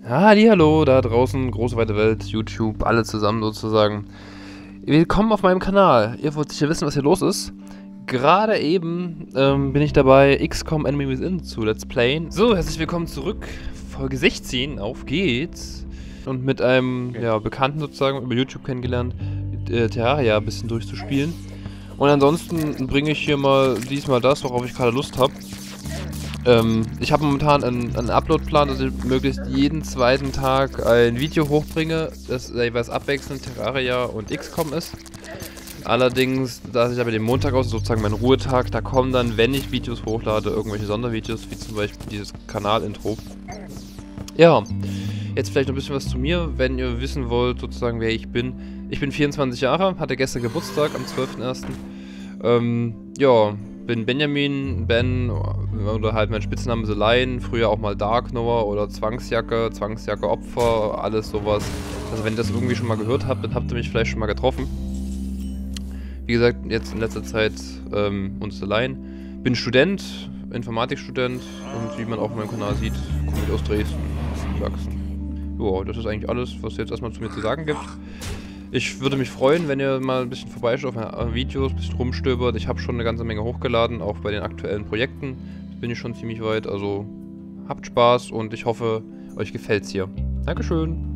Hallo, da draußen, große weite Welt, YouTube, alle zusammen sozusagen. Willkommen auf meinem Kanal. Ihr wollt sicher wissen, was hier los ist. Gerade eben bin ich dabei, XCOM Enemy Within zu Let's Playen. So, herzlich willkommen zurück. Folge 16, auf geht's. Und mit einem Bekannten sozusagen über YouTube kennengelernt, Terraria ein bisschen durchzuspielen. Und ansonsten bringe ich hier mal diesmal das, worauf ich gerade Lust habe. Ich habe momentan einen Upload-Plan, dass ich möglichst jeden zweiten Tag ein Video hochbringe, das jeweils abwechselnd Terraria und XCOM ist. Allerdings, da ich aber den Montag aus, sozusagen mein Ruhetag, da kommen dann, wenn ich Videos hochlade, irgendwelche Sondervideos, wie zum Beispiel dieses Kanal-Intro. Ja, jetzt vielleicht noch ein bisschen was zu mir, wenn ihr wissen wollt, sozusagen, wer ich bin. Ich bin 24 Jahre, hatte gestern Geburtstag am 12.01. Ja, bin Benjamin, Ben, oder halt mein Spitzname The Lion, früher auch mal Dark Noah oder Zwangsjacke Opfer, alles sowas. Also wenn ihr das irgendwie schon mal gehört habt, dann habt ihr mich vielleicht schon mal getroffen. Wie gesagt, jetzt in letzter Zeit uns The Lion. Bin Student, Informatikstudent und wie man auch auf meinem Kanal sieht, komme ich aus Dresden, Sachsen. Ja, das ist eigentlich alles, was es jetzt erstmal zu mir zu sagen gibt. Ich würde mich freuen, wenn ihr mal ein bisschen vorbeischaut auf meine Videos, ein bisschen rumstöbert. Ich habe schon eine ganze Menge hochgeladen, auch bei den aktuellen Projekten. Da bin ich schon ziemlich weit, also habt Spaß und ich hoffe, euch gefällt's hier. Dankeschön.